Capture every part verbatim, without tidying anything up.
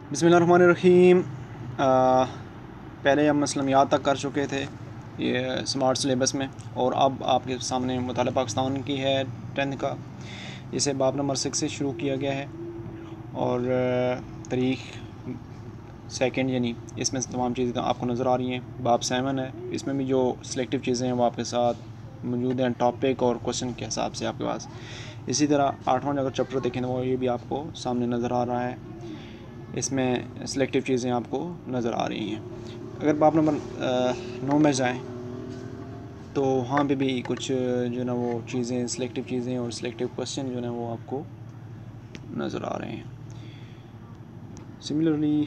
बिस्मिल्लाहिर्रहमानिर्रहीम। पहले हम मसलमियात तक कर चुके थे ये स्मार्ट सिलेबस में, और अब आपके सामने मुताला पाकिस्तान की है टेंथ का। इसे बाब नंबर सिक्स से शुरू किया गया है और तारीख सेकंड, यानी इसमें तमाम चीज़ें तो आपको नज़र आ रही हैं। बाब सेवन है, इसमें भी जो सिलेक्टिव चीज़ें हैं वो आपके साथ मौजूद हैं, टॉपिक और क्वेश्चन के हिसाब से आपके पास। इसी तरह आठवां अगर चैप्टर देखें तो वो ये भी आपको सामने नज़र आ रहा है, इसमें सिलेक्टिव चीज़ें आपको नज़र आ रही हैं। अगर बाब नंबर नौ में जाएं तो वहाँ पे भी कुछ जो ना वो चीज़ें सिलेक्टिव चीज़ें और सिलेक्टिव क्वेश्चन जो ना वो आपको नज़र आ रहे हैं। सिमिलरली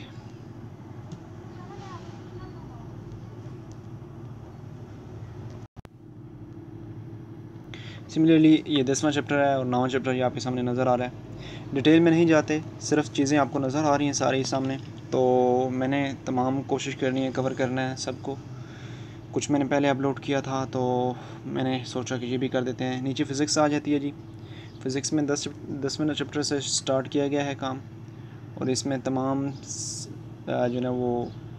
सिमिलरली ये दसवां चैप्टर है और नौवां चैप्टर ये आपके सामने नज़र आ रहा है। डिटेल में नहीं जाते, सिर्फ चीज़ें आपको नज़र आ रही हैं सारी सामने। तो मैंने तमाम कोशिश करनी है, कवर करना है सबको। कुछ मैंने पहले अपलोड किया था तो मैंने सोचा कि ये भी कर देते हैं। नीचे फ़िज़िक्स आ जाती है जी। फ़िज़िक्स में दस दसवें चैप्टर से स्टार्ट किया गया है काम, और इसमें तमाम जो है वो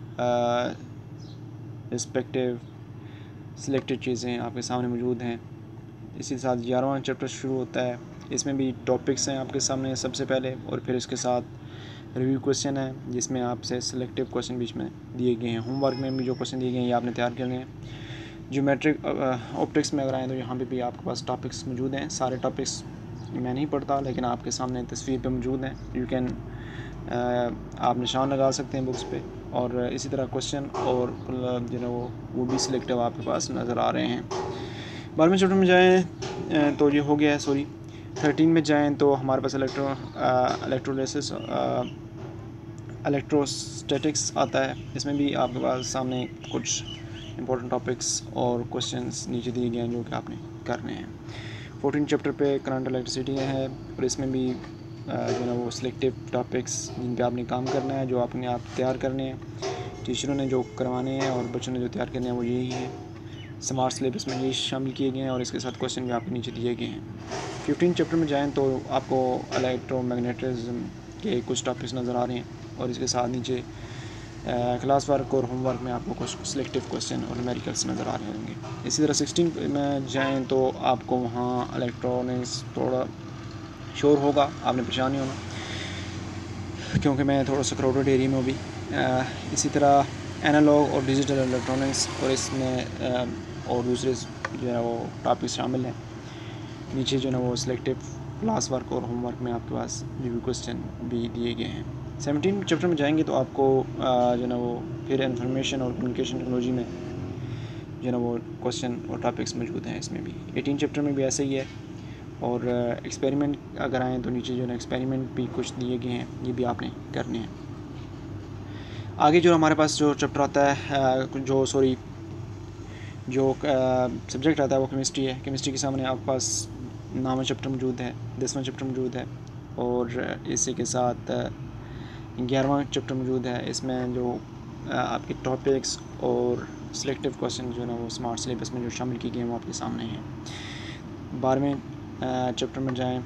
रिस्पेक्टिव सिलेक्टेड चीज़ें आपके सामने मौजूद हैं। इसी के साथ ग्यारहवां चैप्टर शुरू होता है, इसमें भी टॉपिक्स हैं आपके सामने सबसे पहले, और फिर इसके साथ रिव्यू क्वेश्चन है जिसमें आपसे सिलेक्टिव क्वेश्चन बीच में दिए गए हैं। होमवर्क में भी जो क्वेश्चन दिए गए हैं ये आपने तैयार करने हैं। ज्योमेट्रिक ऑप्टिक्स में अगर आएँ तो यहाँ पे भी आपके पास टॉपिक्स मौजूद हैं। सारे टॉपिक्स मैं नहीं पढ़ता, लेकिन आपके सामने तस्वीर पे मौजूद हैं। यू कैन आप निशान लगा सकते हैं बुक्स पे, और इसी तरह क्वेश्चन और जो है वो वो भी सिलेक्टिव आपके पास नज़र आ रहे हैं। बारहवें चैप्टर में जाएँ तो ये हो गया है, सॉरी थर्टीन में जाएँ तो हमारे पास इलेक्ट्रो इलेक्ट्रोलिसिस इलेक्ट्रोस्टैटिक्स आता है। इसमें भी आपके पास सामने कुछ इंपॉर्टेंट टॉपिक्स और क्वेश्चंस नीचे दिए गए हैं जो कि आपने करने हैं। फोर्टीन चैप्टर पे करंट इलेक्ट्रिसिटी है, और इसमें भी जो है वो सिलेक्टिव टॉपिक्स जिन पे आपने काम करना है, जो आपने आप तैयार करने हैं। टीचरों ने जो करवाने हैं और बच्चों ने जो तैयार करने हैं वो यही है। स्मार्ट सिलेबस में यही शामिल किए गए हैं, और इसके साथ क्वेश्चन भी आपके नीचे दिए गए हैं। फिफ्टीन चैप्टर में जाएँ तो आपको इलेक्ट्रोमैग्नेटिज्म के कुछ टॉपिक्स नज़र आ रहे हैं, और इसके साथ नीचे क्लास वर्क और होमवर्क में आपको कुछ सिलेक्टिव क्वेश्चन और न्यूमेरिकल्स नज़र आ रहे होंगे। इसी तरह सिक्सटीन में जाएँ तो आपको वहाँ इलेक्ट्रॉनिक्स थोड़ा शोर होगा, आपने परेशान नहीं होना क्योंकि मैं थोड़ा सा क्राउडेड एरिया में भी। इसी तरह एनालॉग और डिजिटल इलेक्ट्रॉनिक्स, और इसमें और दूसरे जो है वो टॉपिक शामिल हैं। नीचे जो है वो सिलेक्टिव क्लास वर्क और होमवर्क में आपके पास रिव्यू क्वेश्चन भी दिए गए हैं। सेवनटीन चैप्टर में जाएंगे तो आपको जो है वो फिर इंफॉर्मेशन और कम्युनिकेशन टेक्नोलॉजी में जो है वो क्वेश्चन और टॉपिक्स मौजूद हैं। इसमें भी एटीन चैप्टर में भी ऐसे ही है। और एक्सपेरिमेंट अगर आएँ तो नीचे जो है एक्सपेरिमेंट भी कुछ दिए गए हैं, ये भी आपने करने हैं। आगे जो हमारे पास जो चैप्टर आता है, जो सॉरी जो सब्जेक्ट आता है वो केमिस्ट्री है। केमिस्ट्री के सामने आपके पास नौवां चैप्टर मौजूद है, दसवां चैप्टर मौजूद है, और इसी के साथ ग्यारहवां चैप्टर मौजूद है। इसमें जो आपके टॉपिक्स और सिलेक्टिव क्वेश्चन जो है ना वो स्मार्ट सिलेबस में जो शामिल किए गए हैं वो आपके सामने हैं। बारहवें चैप्टर में जाएं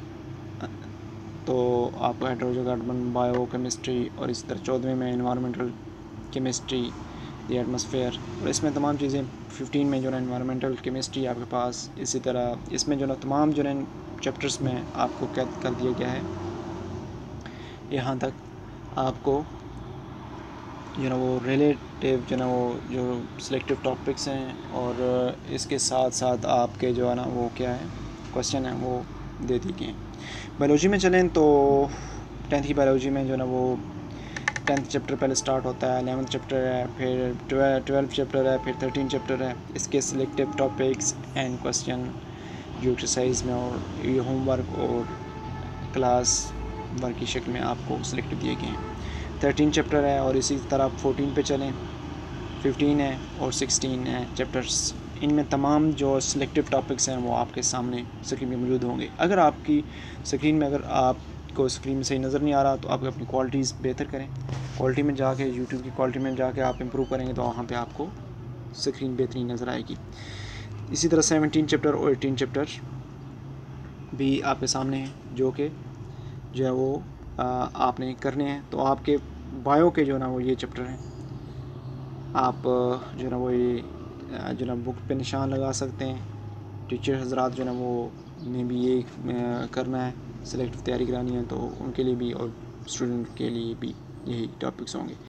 तो आपको हाइड्रोजन बायो केमिस्ट्री, और इसी तरह चौदहवें में एनवायरमेंटल केमिस्ट्री, द एटमॉस्फेयर, और इसमें तमाम चीज़ें। फिफ्टीन में जो है एनवायरमेंटल केमिस्ट्री आपके पास। इसी तरह इसमें जो है तमाम जो है चैप्टर्स में आपको कैद कर दिया गया है। यहाँ तक आपको जो है वो रिलेटिव जो है वो जो सिलेक्टिव टॉपिक्स हैं, और इसके साथ साथ आपके जो है ना वो क्या है क्वेश्चन है वो दे दिए गए। बायोलॉजी में चलें तो टेंथ की बायोलॉजी में जो है ना वो टेंथ चैप्टर पहले स्टार्ट होता है, एलेवंथ चैप्टर है, फिर ट्वेल्थ चैप्टर है, फिर थर्टीन चैप्टर है। इसके सिलेक्टिव टॉपिक्स एंड क्वेश्चन जो एक्सरसाइज में और ये होमवर्क और क्लास वर्क की शक्ल में आपको सिलेक्टिव दिए गए हैं। थर्टीन चैप्टर है, और इसी तरह फोर्टीन पे चलें, फिफ्टीन है और सिक्सटीन है चैप्टर्स। इनमें तमाम जो सिलेक्टिव टॉपिक्स हैं वो आपके सामने स्क्रीन में मौजूद होंगे। अगर आपकी स्क्रीन में अगर आपको स्क्रीन में सही नज़र नहीं आ रहा तो आप अपनी क्वालिटीज़ बेहतर करें। क्वालिटी में जाके यूट्यूब की क्वालिटी में जाके आप इम्प्रूव करेंगे तो वहाँ पे आपको स्क्रीन बेहतरीन नज़र आएगी। इसी तरह सेवनटीन चैप्टर और एटीन चैप्टर भी आपके सामने हैं, जो कि जो है वो आ, आपने करने हैं। तो आपके बायो के जो है ना वो ये चैप्टर हैं। आप जो है ना वो ये जो है ना बुक पे निशान लगा सकते हैं। टीचर हजरात जो है ना वो ने भी ये करना है, सेलेक्टिव तैयारी करानी है, तो उनके लिए भी और स्टूडेंट के लिए भी यही टॉपिक्स होंगे।